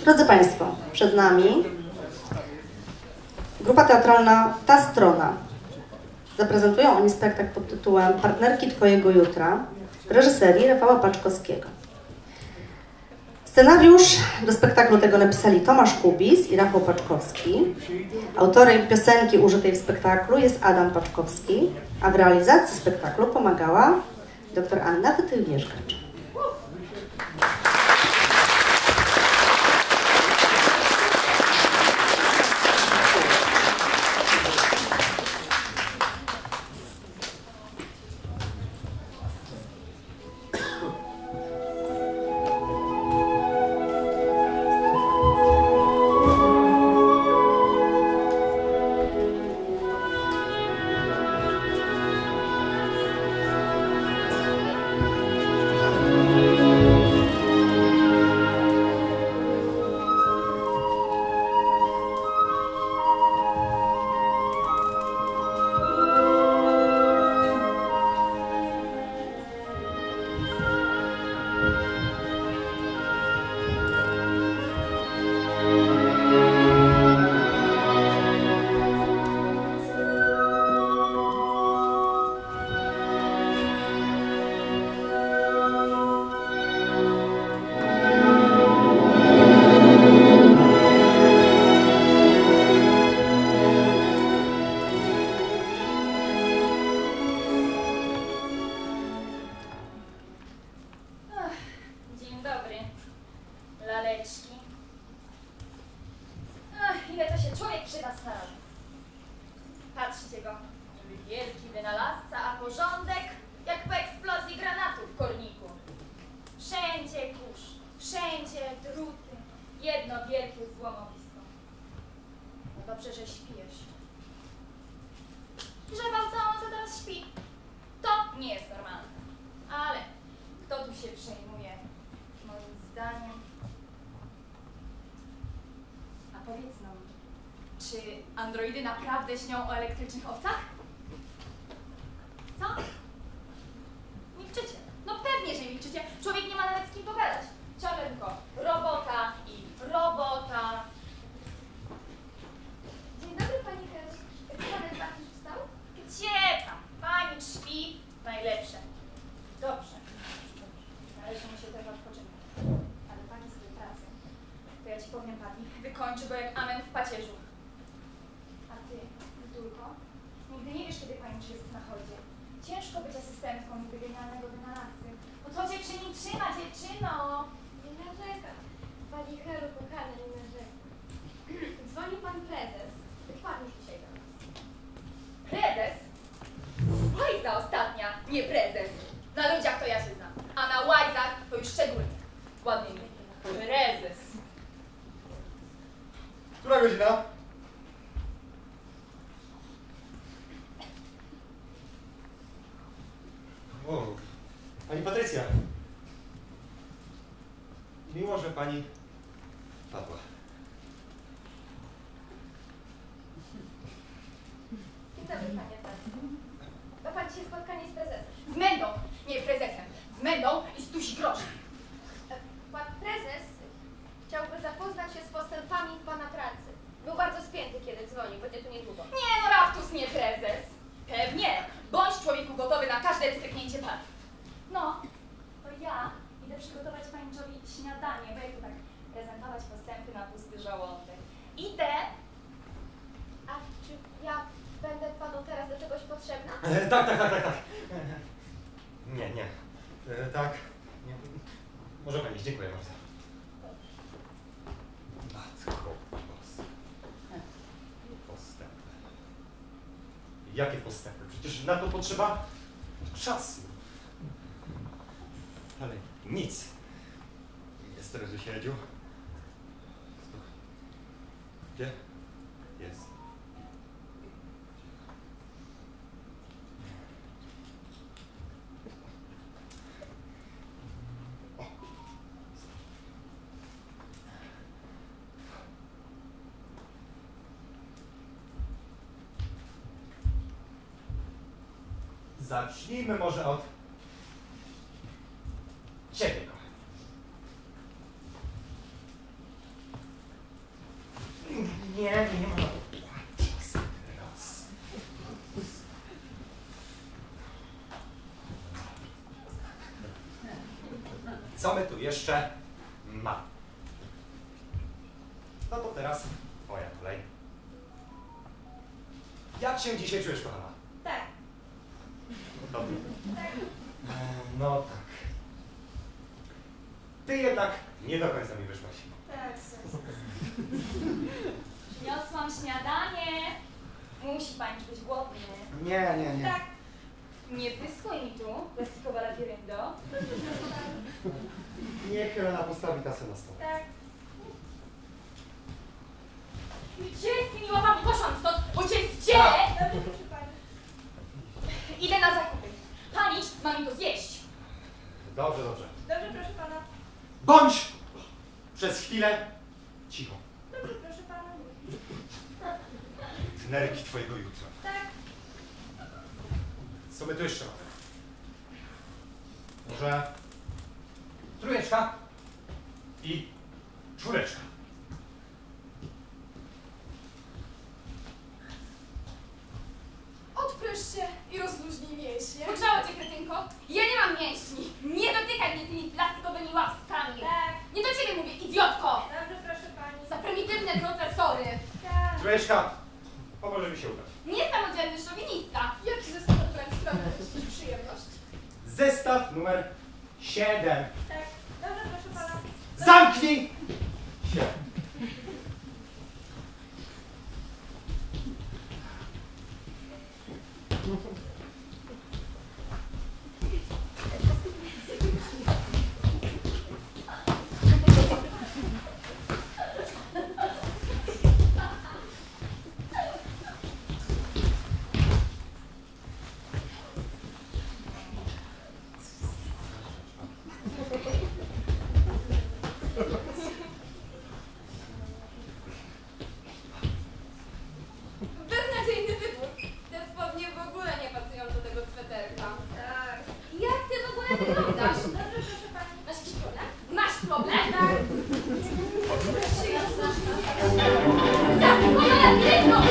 Drodzy Państwo, przed nami grupa teatralna Ta Strona. Zaprezentują oni spektakl pod tytułem Partnerki Twojego Jutra w reżyserii Rafała Paczkowskiego. Scenariusz do spektaklu tego napisali Tomasz Kubis i Rafał Paczkowski. Autorem piosenki użytej w spektaklu jest Adam Paczkowski, a w realizacji spektaklu pomagała dr Anna Wytył-Wierzgacz. Androidy naprawdę śnią o elektrycznych owcach? Co? Milczycie. No pewnie, że milczycie. Człowiek nie ma nawet z kim pogadać. Ciągle tylko robota i robota. Dzień dobry, pani Helsz. Czy pan Bartusz wstał? Gdzie tam? Pani śpi. Najlepsze. Dobrze. Należy mu się też odpoczynek. Ale pani sobie pracę. To ja ci powiem, pani, wykończy go jak amen w pacierzu. Nigdy nie wiesz, kiedy pani jest na chodzie. Ciężko być asystentką nigdy genialnego wynalazcy. No co cię przy nim trzyma, dziewczyno? Nie narzekam. Pani Helu, kochana, nie narzekam. Dzwonił pan prezes. Pan już dzisiaj do nas. Prezes? Łajza ostatnia, nie prezes. Na ludziach to ja się znam, a na łajzach to już szczególnie. Ładnie mi. Prezes. Która godzina? O, pani Patrycja. Miło, że pani padła. Dzień dobry, panie Bartusz. Ma pan dzisiaj spotkanie z prezesem. Z Mendą, nie prezesem. Z Mendą i z tusi groszy. Pan prezes chciałby zapoznać się z postępami w pana pracy. Był bardzo spięty, kiedy dzwonił, będzie tu niedługo. Nie no, raptus nie prezes. Pewnie. Bądź człowieku gotowy na każde stryknięcie par. No, to ja idę przygotować pani Jovi śniadanie, bo jak tu tak prezentować postępy na pusty żołądek. Idę. A czy ja będę panu teraz do czegoś potrzebna? Tak. Nie. Tak. Nie. Może pani iść, dziękuję bardzo. Matko boska. Postępy. Jakie postępy? Przecież na to potrzeba czasu. Ale nic. Jest teraz w siedziu. Gdzie? Jest. O. Zacznijmy może od ciebie, kochanie. Co my tu jeszcze mamy? No to teraz twoja kolej. Jak się dzisiaj czujesz, kochana? Tak. Dobrze. Tak. No tak. Ty jednak nie do końca mi wyszłaś. Tak. Przyniosłam śniadanie. Musi pani być głodny. Nie. Tak. Nie pyskuj mi tu, plastikowa labiryndo. Niech Helena postawi tasę na stole. Tak. Gdzie z tymi łapami? Poszłam stąd, bo cię Tak. zdzielę! Dobrze, proszę pani. Idę na zakupy. Pani ma mi to zjeść. Dobrze. Dobrze, proszę pana. Bądź przez chwilę cicho. Dobrze, proszę pana. Nerki twojego jutra. Tak. Co my tu jeszcze mamy? Może trójeczka i czwóreczka. Odpręż się i rozluźnij mięśnie. Słyszało cię, kretynko? Ja nie mam mięśni. Nie dotykaj mnie tymi plastikowymi łapskami. Tak. Nie do ciebie mówię, idiotko! Dobrze, proszę pani. Za prymitywne procesory. Tak. Trójeczka, pomoże mi się ubrać. Niesamodzielny szowinista. Jaki zestaw ubrań sprawia ci przyjemność? Zestaw numer 7. Tak. Dobrze, proszę pana. Zamknij się. Beznadziejny wybór. Te spodnie w ogóle nie pasują do tego sweterka. Tak. Jak ty w ogóle wyglądasz? Dobrze, proszę pani. Masz jakiś problem? Masz problem? Tak. Tak, tylko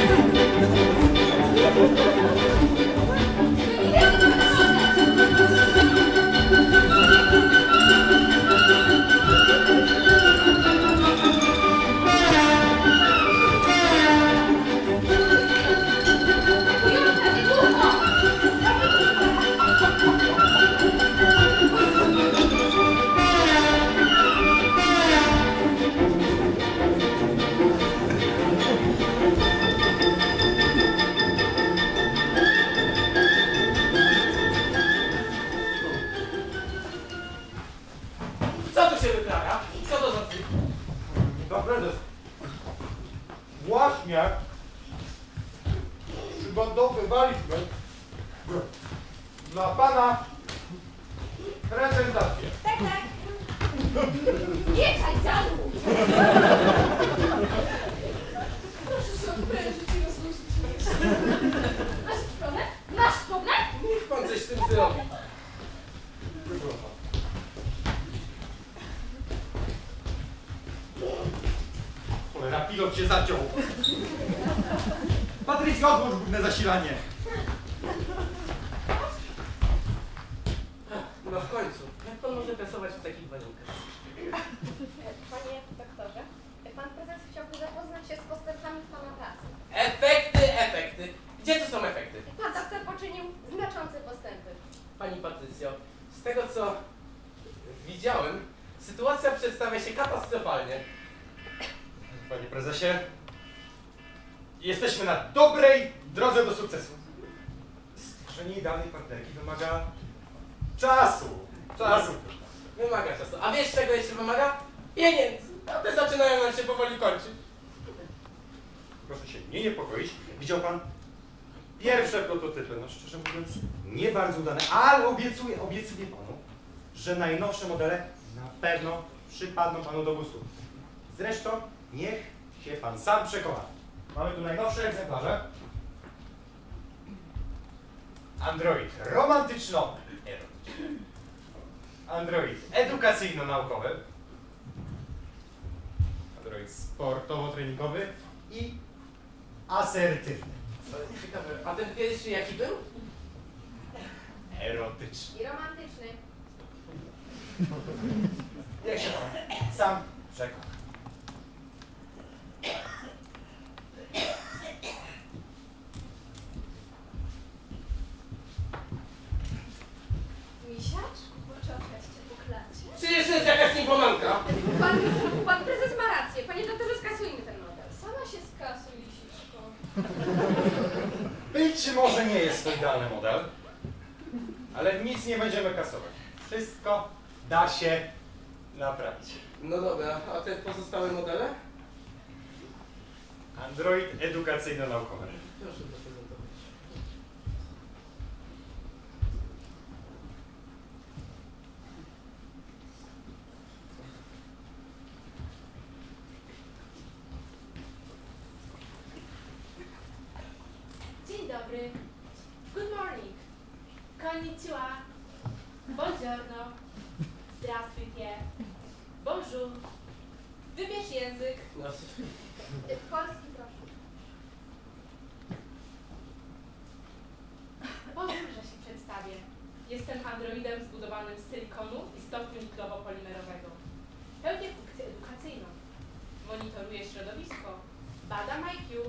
Co tu się wyprawia? Co to za cyrk? Pan prezes, właśnie przygotowywaliśmy dla pana prezentację. Tak, tak. Wieczaj, dziadu! Proszę się odprężyć i rozluźnić mięśnie. Masz jakiś problem? Masz problem? Niech pan coś z tym zrobi. Cholera, pilot się zaciął. Patrycja, odłóż główne zasilanie. No w końcu. Jak pan może pracować w takich warunkach? Panie doktorze, pan prezes chciałby zapoznać się z postępami w pana pracy. Efekty. Gdzie tu są efekty? Pan doktor poczynił znaczące postępy. Pani Patrycjo, z tego co widziałem, sytuacja przedstawia się katastrofalnie. Panie prezesie, jesteśmy na dobrej drodze do sukcesu. Stworzenie idealnej partnerki wymaga czasu. Wymaga czasu. A wiesz czego jeszcze wymaga? Pieniędzy. A te zaczynają nam się powoli kończyć. Proszę się nie niepokoić. Widział pan pierwsze prototypy, no szczerze mówiąc nie bardzo udane, ale obiecuję panu, że najnowsze modele na pewno przypadną panu do gustu. Zresztą niech się pan sam przekona. Mamy tu najnowsze egzemplarze. Android romantyczno-erotyczny. Android edukacyjno-naukowy. Android sportowo-treningowy i asertywny. Ciekawe. A ten pierwszy jaki był? Erotyczny. I romantyczny. Niech się pan sam przekona. Misiaczku, poczekać cię po klacie. Przecież to jest jakaś informantka. Pan prezes ma rację. Panie doktorze, skasujmy ten model. Sama się skasuj, lisiczko. Być może nie jest to idealny model, ale nic nie będziemy kasować. Wszystko da się naprawić. No dobra, a te pozostałe modele? Android edukacyjno-naukowy. Proszę zaprezentować. Dzień dobry. Good morning. Konnichiwa. Buongiorno. Здравствуйте. Bonjour. Wybierz język. No, Polski, proszę. Pozwól, że się przedstawię. Jestem androidem zbudowanym z silikonu i stopniu niklowo-polimerowego. Pełnię funkcję edukacyjną. Monitoruję środowisko. Badam IQ.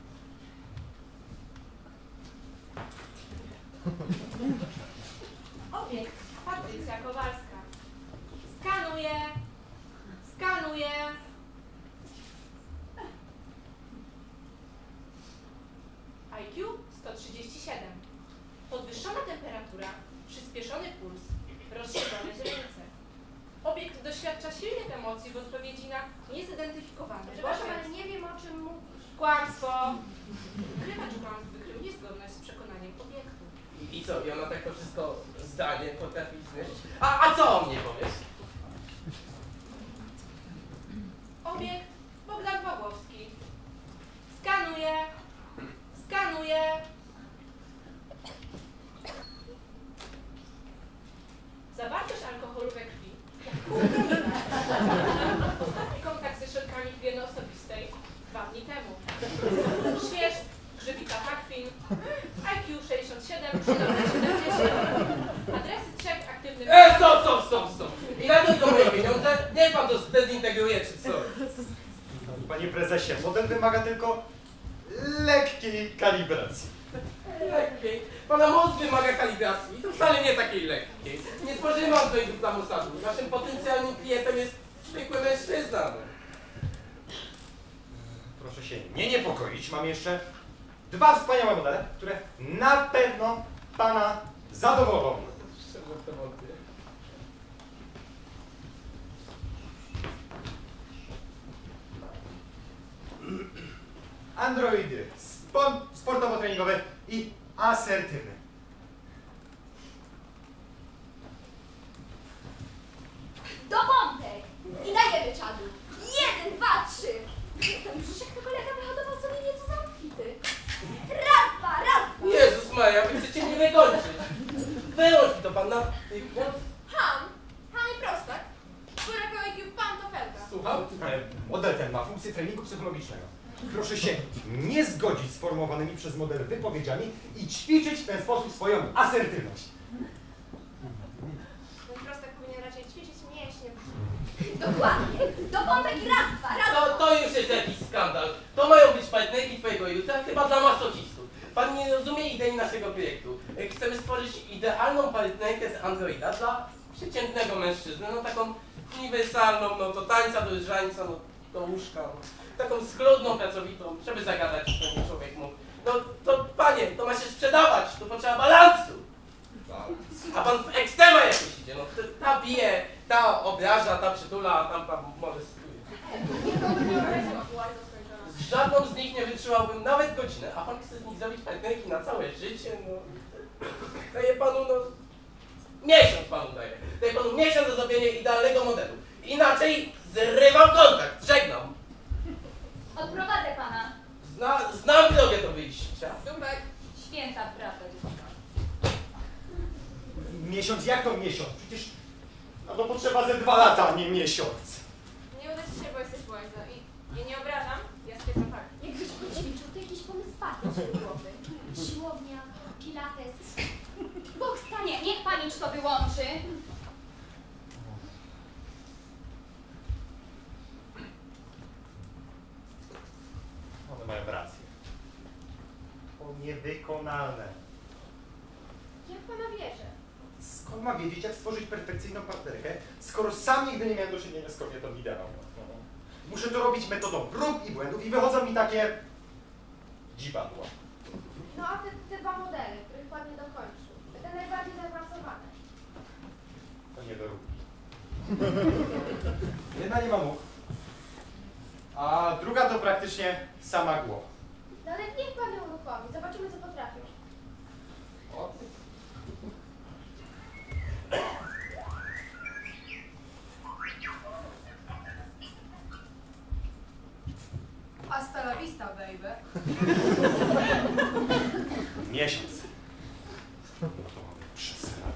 Obiekt Patrycja Kowalska. Skanuję. Skanuję. IQ 137. Podwyższona temperatura, przyspieszony puls, rozszerzone źrenice. Obiekt doświadcza silnych emocji w odpowiedzi na niezidentyfikowane Przepraszam, ale nie wiem, o czym mówisz. Kłamstwo! Ukrywacz kłamstw wykrył niezgodność z przekonaniem obiektu. I co, i ona tak to wszystko zdanie potrafi zmierzyć? A co o mnie powiesz? Obiekt Bogdan Pawłowski. Skanuję. Skanuję. Zawartość alkoholu we krwi. Ostatni kontakt ze środkami higieny osobistej 2 dni temu. Śwież, grzybica Hakwin, IQ 67, 70. Adresy 3 aktywnych... Stop! I na to moje pieniądze? Niech pan to zdezintegruje, czy co? Panie prezesie, model wymaga tylko lekkiej kalibracji. Lekkiej. Pana mózg wymaga kalibracji i to wcale nie takiej lekkiej. Nie tworzymy androidów dla Mossadu. Naszym potencjalnym klientem jest zwykły mężczyzna. Proszę się nie niepokoić, mam jeszcze 2 wspaniałe modele, które na pewno pana zadowolą. Szczerze w to wątpię. Androidy sportowo-treningowe i asertywne. Do pompek! I dajemy czadu. 1, 2, 3. Ten brzuszek to kolega wyhodował sobie nieco za obfity. Raz, dwa. Jezus Maria, wy chcecie mnie wykończyć. Wyłącz mi to pan na... Han i prostak. Czwórek IQ pantofelka. Słucham? Ale model ten ma funkcję treningu psychologicznego. Proszę się nie zgodzić z formułowanymi przez model wypowiedziami i ćwiczyć w ten sposób swoją asertywność. Ten prostak powinien raczej ćwiczyć mięśnie. Dokładnie. Do pompek i raz, dwa. To już jest jakiś skandal. To mają być partnerki twojego jutra, chyba dla masochistów. Pan nie rozumie idei naszego projektu. Chcemy stworzyć idealną partnerkę z androida dla przeciętnego mężczyzny, no taką uniwersalną, no do tańca, do żańca, no do łóżka. No. Taką schludną, pracowitą, żeby zagadać, to nie człowiek mógł. No to panie, to ma się sprzedawać, to potrzeba balansu. A pan w ekstrema jakoś idzie, no ta bije, ta obraża, ta przytula, a tamta molestuje. Z żadną z nich nie wytrzymałbym nawet godzinę, a pan chce z nich zrobić partnerki na całe życie, no. Daję panu, no... Miesiąc panu daję. Daję panu miesiąc na zrobienie idealnego modelu. Inaczej zrywam kontakt, żegnam. Odprowadzę pana. Znam drogę do wyjścia. Dubek. Święta prawda. Miesiąc? Jak to miesiąc? Przecież no to potrzeba ze 2 lata, a nie miesiąc. Nie uda ci się, bo jesteś błędna. I ja nie obrażam, ja stwierdzam fakt. Jakbyś poćwiczył, to jakiś pomysł padł z głowy. Siłownia, pilates, boks, Nie, niech pani to wyłączy. niewykonalne. Jak pana wierzę? Skąd ma wiedzieć, jak stworzyć perfekcyjną partnerkę, skoro sam nigdy nie miałem do czynienia z kobietą idealną? Muszę to robić metodą prób i błędów i wychodzą mi takie dziwadła. No a te dwa modele, których pan nie dokończył, te najbardziej zaawansowane. To nie do ruki. Jedna nie ma much, a druga to praktycznie sama głowa. No ale niech pan ją uruchomi, zobaczymy co potrafią. O. Hasta la vista, baby. Miesiąc. To mamy przesrane.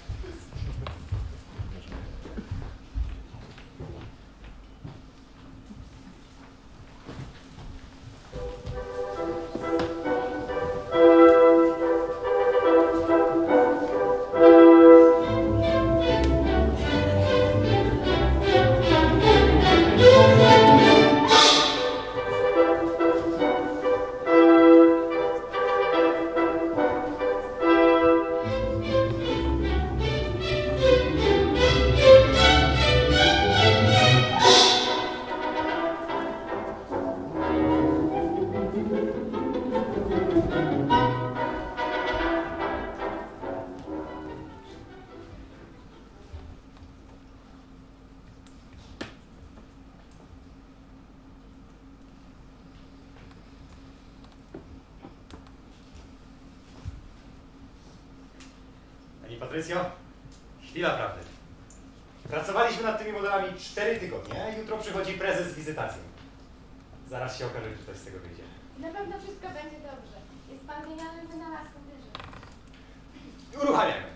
Pani Patrycjo, chwila prawdy. Pracowaliśmy nad tymi modelami 4 tygodnie, a jutro przychodzi prezes z wizytacją. Zaraz się okaże, czy coś z tego wyjdzie. Na pewno wszystko będzie dobrze. Jest pan genialnym wynalazcą, wierzę. Uruchamiamy.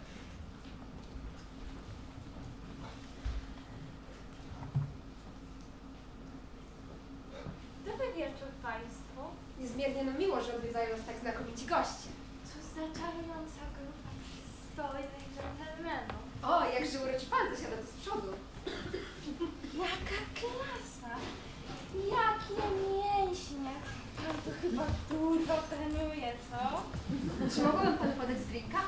Dobry wieczór Państwu. Niezmiernie nam miło, że odwiedzają nas tak znakomici goście. Co za czarująca grupa przystojnych dżentelmenów. O, jakże uroczy pan zasiada tu z przodu. Jaka klasa! Jakie mięśnie! Pan tu chyba dużo trenuje, co? Czy mogłabym panu podać drinka?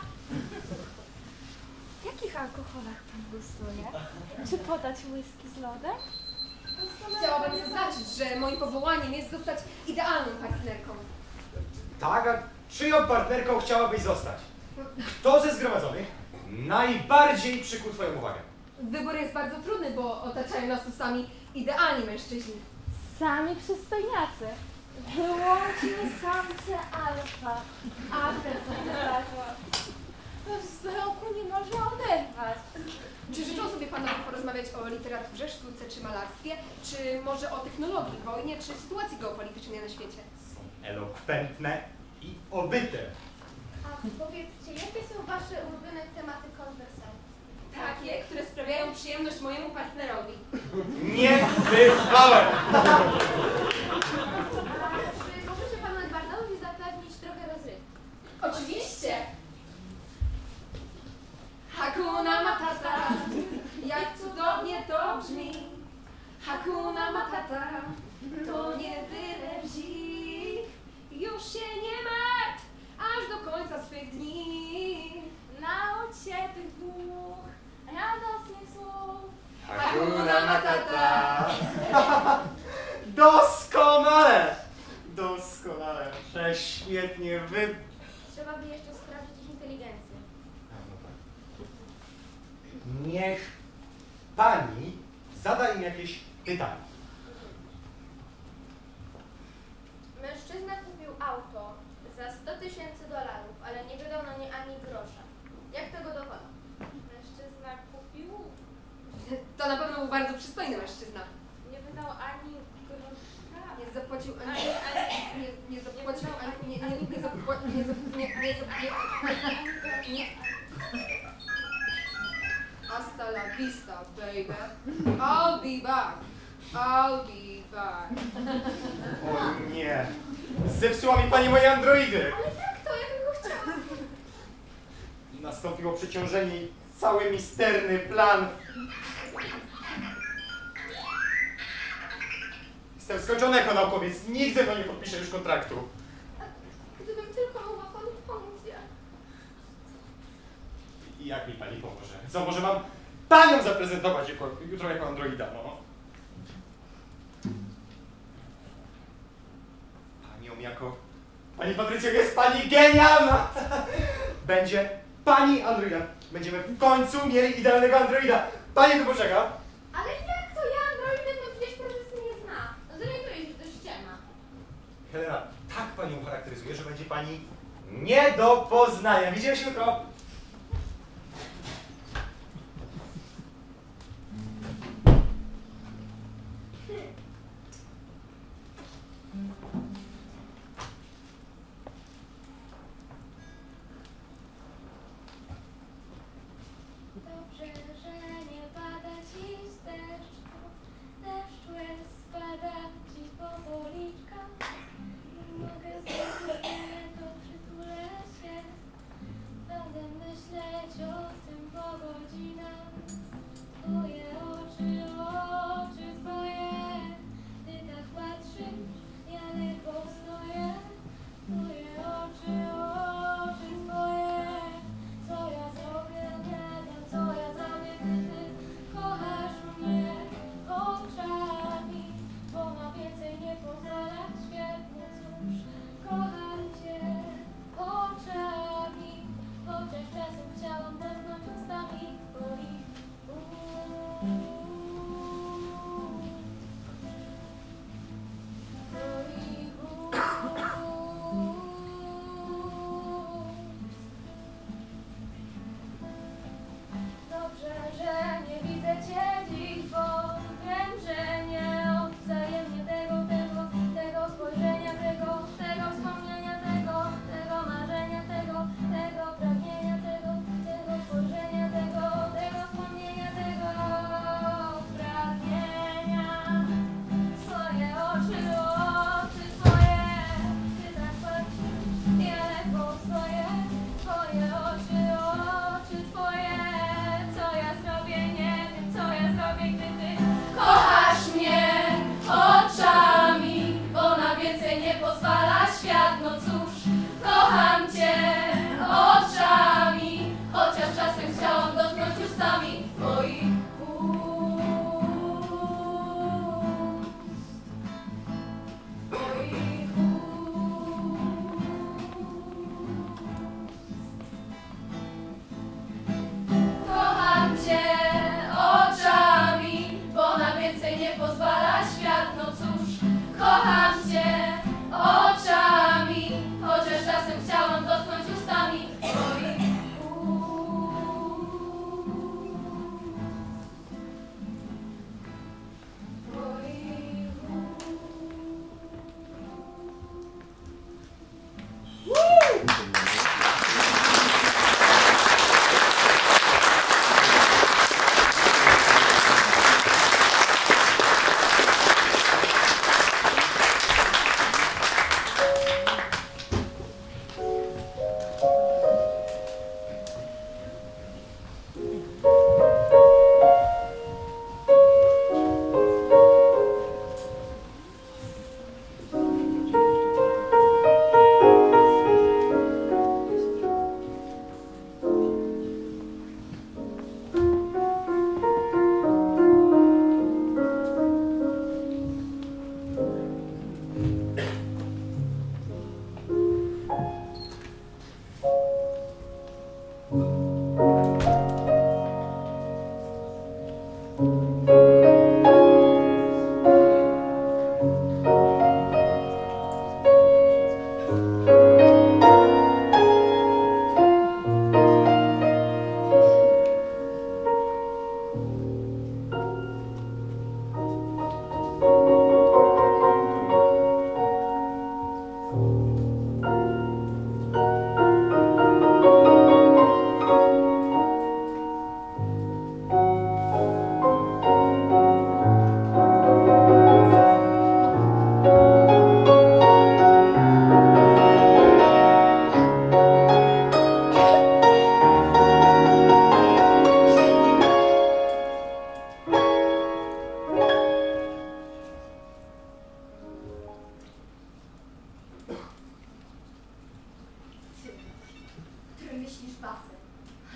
W jakich alkoholach Pan gustuje? Czy podać whisky z lodem? Chciałabym zaznaczyć, że moim powołaniem jest zostać idealną partnerką. Tak, a czyją partnerką chciałabyś zostać? Kto ze zgromadzonych najbardziej przykuł twoją uwagę? Wybór jest bardzo trudny, bo otaczają nas tu sami idealni mężczyźni. Sami przystojniacy. Wyłącznie samce alfa. A to wzroku nie można oderwać. Czy życzą sobie panowie porozmawiać o literaturze, sztuce czy malarstwie, czy może o technologii, wojnie, czy sytuacji geopolitycznej na świecie? Są elokwentne i obyte. A powiedzcie, jakie są wasze ulubione tematy konwersacji? Takie, które sprawiają przyjemność mojemu partnerowi. Nie bywałem! A czy możecie panu Edwardowi zapewnić trochę rozrywki? Oczywiście! Hakuna Matata, jak cudownie to brzmi. Hakuna Matata, to nie byle bzik. Już się nie martw, aż do końca swych dni. Naucz się tych dwóch radosnych słów. Hakuna Matata. Doskonale! Doskonale. Prześwietnie wy... Trzeba by jeszcze sprawdzić ich inteligencję. Niech pani zada im jakieś pytanie. Mężczyzna kupił auto za $100,000, ale nie wydał na nie ani grosza. Jak tego dokonał? Mężczyzna kupił, To na pewno był bardzo przystojny mężczyzna. nie wydał ani grosza. Nie zapłacił ani... Nie zapłacił ani... Nie zapłacił... Nie... Hasta la vista, baby. I'll be back. I'll be back. O nie! Zepsuła mi pani moje androidy! Ale tak to, ja bym go chciała. Nastąpiło przeciążenie i cały misterny plan. Jestem skończony jako naukowiec. Nikt ze mną nie podpisze już kontraktu. Gdybym tylko mogła I jak mi pani pomoże? Co, może mam panią zaprezentować jutro jako androida, no? Panią jako... Pani Patrycjo, jest pani genialna! Będzie pani androida. Będziemy w końcu mieli idealnego androida. Pani tu poczeka. Ale jak to ja androidem? No przecież prezes mnie nie zna. Zorientuję się, że to ściema. Helena, tak panią charakteryzuje, że będzie pani nie do poznania. Widzimy się jutro. Dobrze, że nie pada dziś deszcz, deszcz łez spada dziś po policzkach. Mogę zrobić to, przytulę się, będę myśleć o tym po godzinach. Twoje oczy twoje, ty tak patrzysz, ja ledwo stoję. Twoje oczy twoje, co ja zrobię, nie wiem, co ja zrobię, gdy ty kochasz mnie oczami, bo na więcej nie pozwala świat, no cóż, kocham cię oczami, chociaż czasem chciałam dotknąć ustami twoich ust. Dobrze, że nie widzę cię dziś, bo wiem, że nie odwzajemnię tego spojrzenia, tego wspomnienia, tego marzenia, tego pragnienia, tego spojrzenia, tego wspomnienia, tego pragnienia. Twoje oczy twoje, ty tak patrzysz, ja ledwo stoję. Twoje oczy twoje, co ja zrobię, nie wiem, co ja zrobię, gdy ty kochasz mnie oczami, bo na więcej nie pozwala świat, no cóż, kocham cię oczami, chociaż czasem chciałam dotknąć ustami twoich ust. Twoich kocham cię oczami, bo na więcej nie pozwala świat, no cóż, kocham cię oczami, chociaż czasem chciałam dotknąć ustami twoich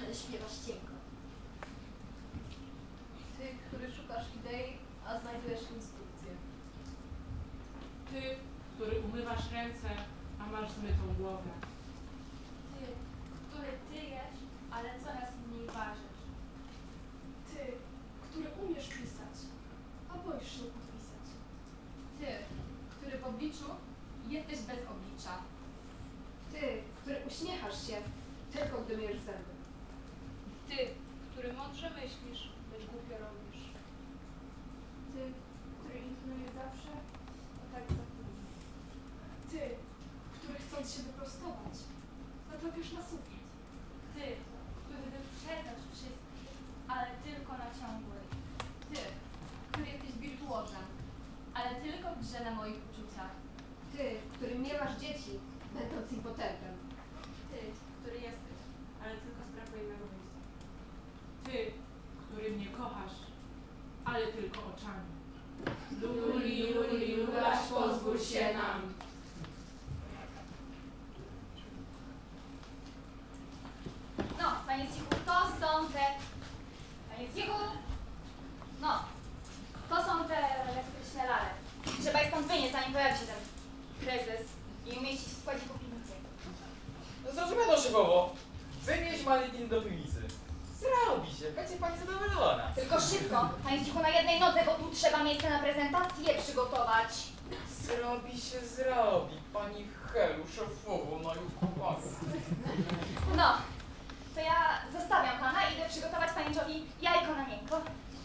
ale śpiewasz cienko. Ty, który szukasz idei, a znajdujesz instrukcję. Ty, który umywasz ręce, a masz zmytą głowę. Ty, który tyjesz, ale coraz mniej ważysz. Ty, który umiesz pisać, a boisz się podpisać. Ty, który w obliczu jesteś bez oblicza. Ty, który uśmiechasz się, tylko gdy myjesz zęby. Ty, który mądrze myślisz, lecz głupio robisz. Ty, który intonuje zawsze, a tak zapomina. Ty, który chcąc się wyprostować, natrafisz na sufit. Ty, który wyprzedzasz wszystkich, ale tylko na ciągłej. Ty, który jesteś wirtuozem, ale tylko w grze na moich uczuciach. Ty, który miewasz dzieci, będąc impotentem. Ty, który jesteś, ale tylko sprawuje mego wyjścia. Ty, który mnie kochasz, ale tylko oczami. Luli, luli, lulaś, pozwól się nam. No, panie Cichu, to są te... Panie Cichu! No, to są te elektryczne lale. Trzeba je stąd wynieść, zanim pojawi się ten prezes i umieścić w składziku piwnicy. Zrozumiano szefowo. Wynieś manekin do piwnicy. Zrobi się, będzie pani zadowolona. Tylko szybko, panie Cichu, na jednej nodze, bo tu trzeba miejsce na prezentację przygotować. Zrobi. Pani Helu, szefowo, no już pomaga. No, to ja zostawiam pana i idę przygotować panieniowi jajko na miękko.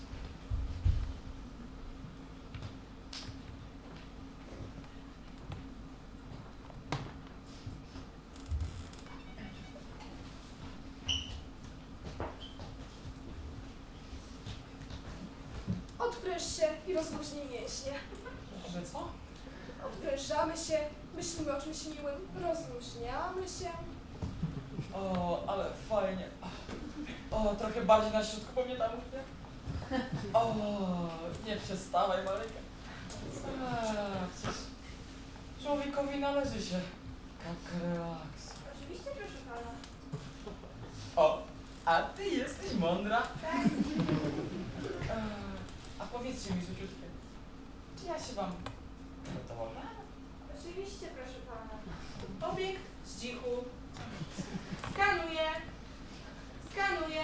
Odpręż się i rozluźnij mięśnie. Że co? Odprężamy się, myślimy o czymś miłym, rozluźniamy się. O, ale fajnie. O, trochę bardziej na środku, bo mnie tam mówię. O, nie przestawaj, Maryka. Przecież człowiekowi należy się tak relaks. Oczywiście, proszę pana. O, a ty jesteś mądra? Tak. A powiedzcie mi, Zuciutkie, czy ja się wam podoba? Oczywiście, proszę pana. Obiekt z dzichu. Skanuję. Skanuję.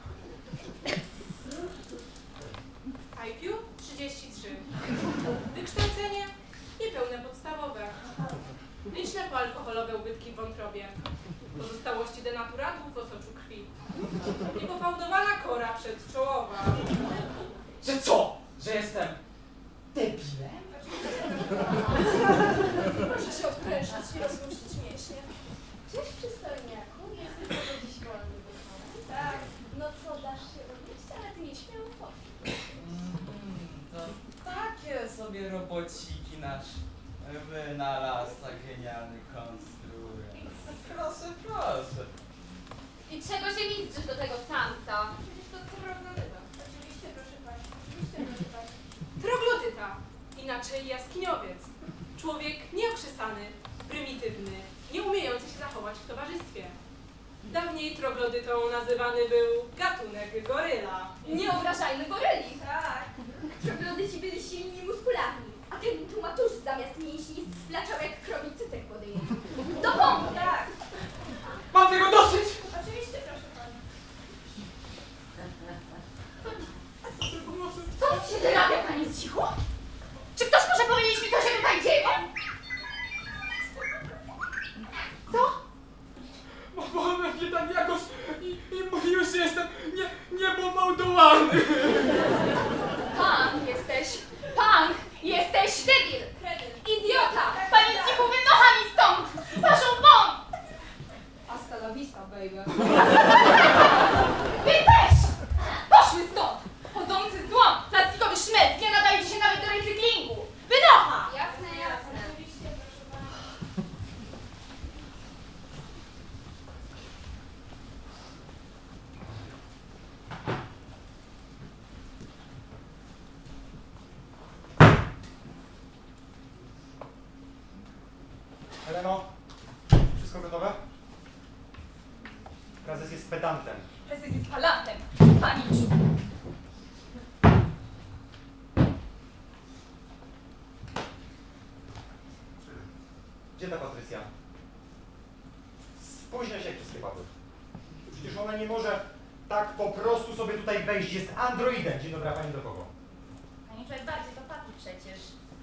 IQ 33. Wykształcenie niepełne podstawowe. Liczne poalkoholowe ubytki w wątrobie. Pozostałości denaturatów w osoczu krwi. Niepofałdowana kora przedczołowa. Że co? Że jestem debilem? Proszę się odprężyć i rozluźnić mięśnie. Cześć, przystojniaku. Jesteś może dziś wolny wieczorem? Tak. No co, dasz się unieść, ale ty nieśmiało powiedz. To takie sobie robociki nasz wynalazca genialny konstruuje. Proszę, proszę. I czego się liczysz do tego samca? Przecież to troglodyta. Oczywiście, proszę pani. Oczywiście, proszę pani. Troglodyta, inaczej jaskiniowiec. Człowiek nieokrzesany, prymitywny, nie umiejący się zachować w towarzystwie. Dawniej troglodytą nazywany był gatunek goryla. Nie obrażajmy goryli. Tak. Troglodyci byli silni i muskularni, a ten tłumatusz zamiast mięśni sflaczał jak krowi cytek wodny. Do bomby! Tak. Mam tego dosyć! Oczywiście, proszę pani. Co tu się wyrabia, panie z cichu? Czy ktoś może powiedzieć mi, co się tutaj dzieje? Co? Bo mnie tam jakoś i mówił, że jestem niepofałdowany. Punk jesteś debil! Idiota! Panie z cichu, wynocha mi stąd! Proszę won! Hasta la vista, baby. Wy też! Poszły stąd! Chodzący złom, plastikowy szmet, nie nadajecie się nawet do recyklingu! Wynocha! Jasne, jasne. Oczywiście, proszę pana. Heleno, wszystko gotowe? Prezes jest pedantem. prezes jest palantem. Paniczu. Gdzie ta Patrycja? Spóźnia się jak wszystkie baby. Przecież ona nie może tak po prostu sobie tutaj wejść. Jest androidem. Dzień dobry, a pani do kogo? Paniczu, jak bardziej to Pati przecież.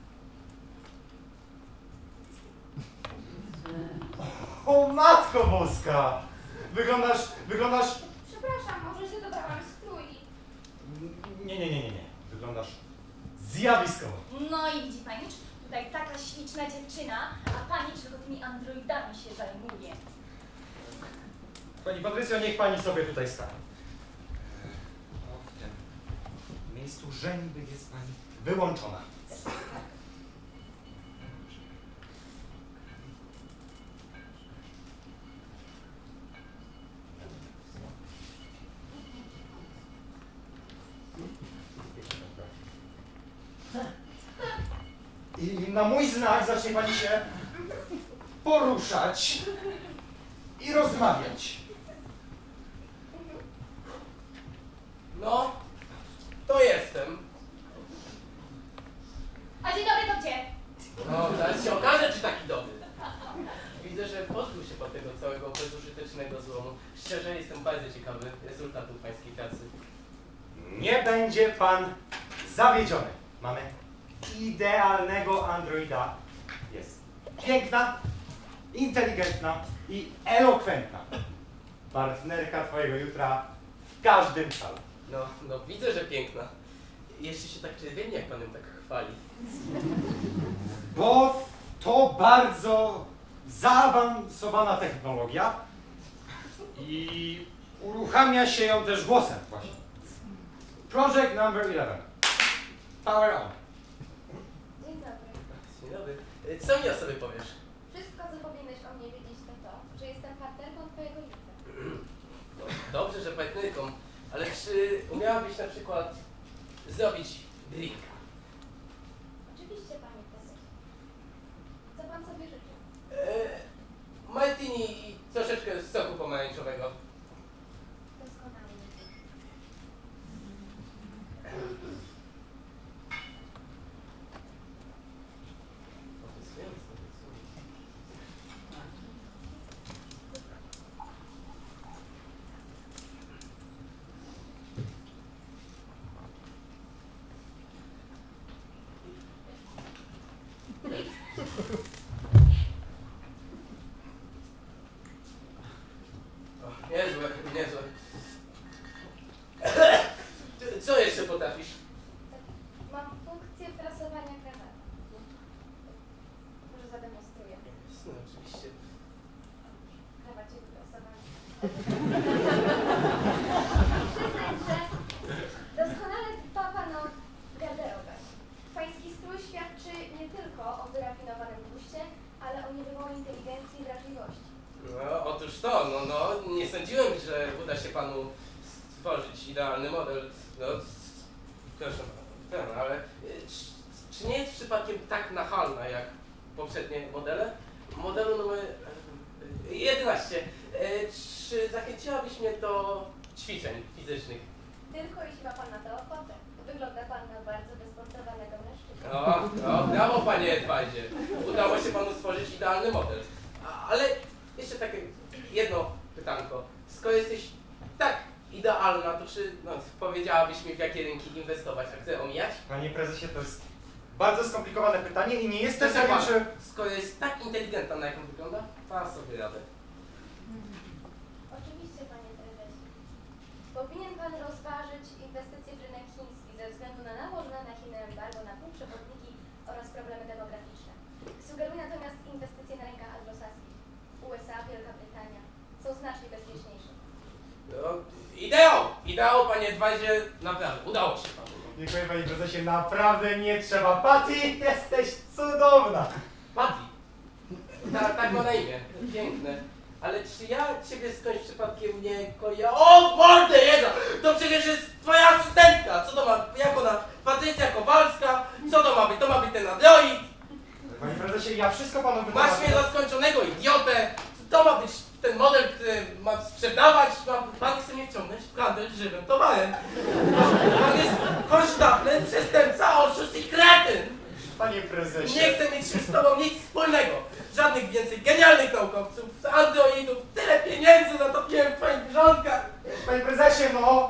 O matko boska! Wyglądasz... Przepraszam, może się dobrałam strój. Nie. Wyglądasz zjawiskowo. No i widzi Panicz, tutaj taka śliczna dziewczyna, a Panicz tylko tymi androidami się zajmuje. Pani Patrycjo, niech pani sobie tutaj stanie. W tym miejscu żeniby jest pani wyłączona. I na mój znak zacznie pani się poruszać i rozmawiać. No, to jestem. A dzień dobry, to gdzie? No, zaraz się okaże, czy taki dobry. Widzę, że pozbył się pan tego całego bezużytecznego złomu. Szczerze jestem bardzo ciekawy rezultatów pańskiej pracy. Nie będzie pan zawiedziony. Mamy idealnego androida. Jest piękna, inteligentna i elokwentna. Partnerka twojego jutra w każdym celu. No, widzę, że piękna. Jeszcze się tak czerwieni, jak pan ją tak chwali. Bo to bardzo zaawansowana technologia i uruchamia się ją też głosem właśnie. Project number 11. Power on. Dzień dobry. Dzień dobry. Co mi o sobie powiesz? Wszystko, co powinieneś o mnie wiedzieć, to, że jestem partnerką twojego jutra. No, dobrze, że partnerką, ale czy umiałabyś na przykład zrobić drinka? Oczywiście, panie prezesie. Co pan sobie życzy? Martini i troszeczkę soku pomarańczowego. Doskonale. O, niezłe. Co jeszcze potrafisz? Mam funkcję prasowania krawata. Może zademonstruję. No, oczywiście. Krawacie wyprasowany. Przyznać, że doskonale dba pan o garderobę. Pański strój świadczy nie tylko o wyrafinowanym guście, ale o niebywałej inteligencji i wrażliwości. No, otóż to, nie sądziłem, że uda się panu stworzyć idealny model. No, proszę pana, ale czy nie jest przypadkiem tak nachalna jak poprzednie modele? Modelu numer 11. Czy zachęciłabyś mnie do ćwiczeń fizycznych? Tylko jeśli ma pan na to ochotę. Wygląda pan na bardzo wysportowanego mężczyznę. No, brawo panie Edwardzie. Udało się panu stworzyć idealny model. Ale jeszcze takie jedno pytanko. Skoro jesteś tak idealna, to czy powiedziałabyś mi, w jakie rynki inwestować, a które omijać? Panie prezesie, to jest bardzo skomplikowane pytanie i nie jestem Proszę pewien, pana, czy... skoro jest tak inteligentna, na jaką wygląda, da sobie radę. Oczywiście, panie prezesie. Powinien pan rozważyć inwestycje w rynek chiński ze względu na nałożone na Chiny embargo na półprzewodniki oraz problemy demograficzne. Sugeruję natomiast inwestycje na rynkach anglosaskich. USA, Wielka Brytania są znacznie bezpieczniejsze. No, ideał panie Edwardzie, naprawdę, udało się panu. Dziękuję panie prezesie, naprawdę nie trzeba. Patty, jesteś cudowna! Patty. Tak ma na imię. Piękne. Ale czy ja ciebie skądś przypadkiem nie O, w mordę jedna! To przecież jest twoja asystentka! Co to ma? Jak ona? Patrycja Kowalska? Co to ma być? To ma być ten android? Panie prezesie, ja wszystko panu Masz wytłumaczę. mnie za skończonego idiotę! To ma być ten model, który ma sprzedawać? Pan chce mnie wciągnąć? handel żywym towarem. Pan jest konsztapler, przestępca, oszust i kretyn. Panie prezesie. Nie chcę mieć z tobą nic wspólnego. Żadnych więcej genialnych naukowców, androidów, tyle pieniędzy zatopiłem w twoich grządkach. Panie prezesie, no!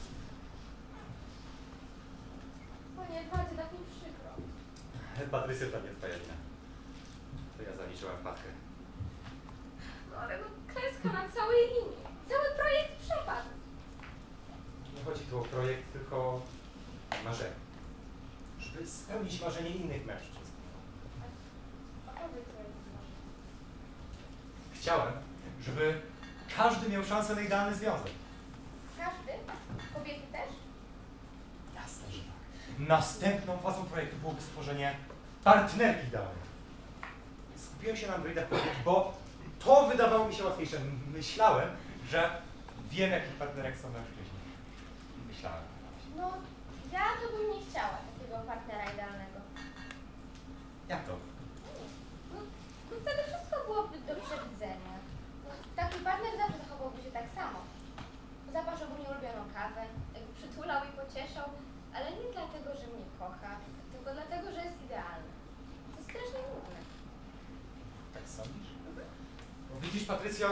Panie Edwardzie, tak mi przykro. Patrycja, to nie twoja wina. To ja zaliczyłem wpadkę. No ale no klęska na całej linii. Cały projekt przepadł. Nie chodzi tu o projekt, tylko o marzenie. Żeby spełnić marzenie innych mężczyzn. Opowiedz co jest może. Chciałem, żeby każdy miał szansę na idealny związek. Każdy? Kobiety też? Jasne, że tak. Następną fazą projektu byłoby stworzenie partnerki idealnej. Skupiłem się na androidach kobiet, bo to wydawało mi się łatwiejsze. Myślałem, że wiem, jakich partnerek są mężczyźni. Myślałem. No, ja to bym nie chciała takiego partnera idealnego. Jak to? No wtedy wszystko byłoby do przewidzenia. No, taki partner zawsze zachowałby się tak samo. Zapraszałby mnie ulubioną kawę, jakby przytulał i pocieszał, ale nie dlatego, że mnie kocha, tylko dlatego, że jest idealny. To jest strasznie nudne. Tak sądzisz? No, widzisz, Patrycjo,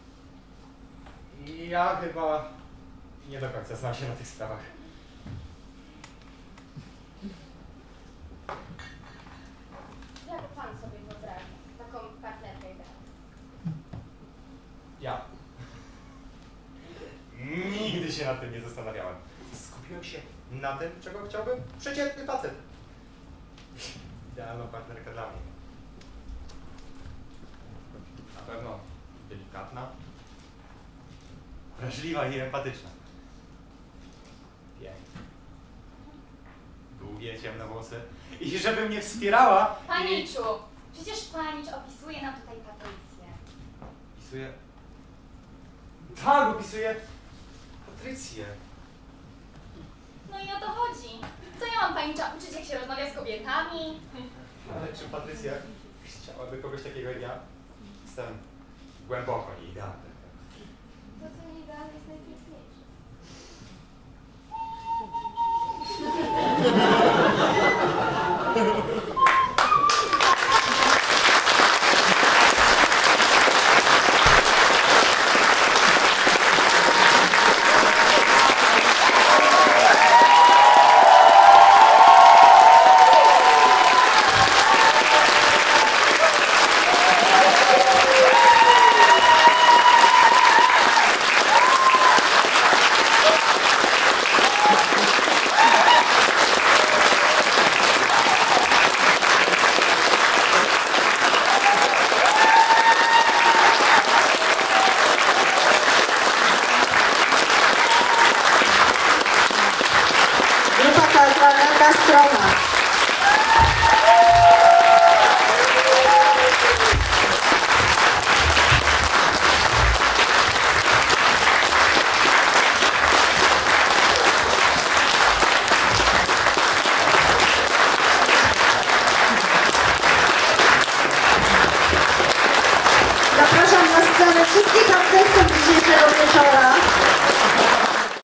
ja chyba nie do końca znam się na tych sprawach. Jak pan sobie wyobraża taką partnerkę idealną? Ja nigdy się nad tym nie zastanawiałem. Skupiłem się na tym, czego chciałby przeciętny facet. Idealna partnerka dla mnie. Na pewno delikatna, wrażliwa i empatyczna. Piękna. Długie, ciemne włosy. I żeby mnie wspierała i... Paniczu, przecież panicz opisuje nam tutaj Patrycję. Opisuje... Tak, opisuje Patrycję. No i o to chodzi. Co ja mam panicza uczyć, jak się rozmawia z kobietami? Ale czy Patrycja chciałaby kogoś takiego jak ja? Jestem głęboko nieidealny. To, co nie idealne, jest najpiękniejsze. Grupa teatralna Gastrona. Zapraszam na scenę wszystkich artystów dzisiejszego wieczora.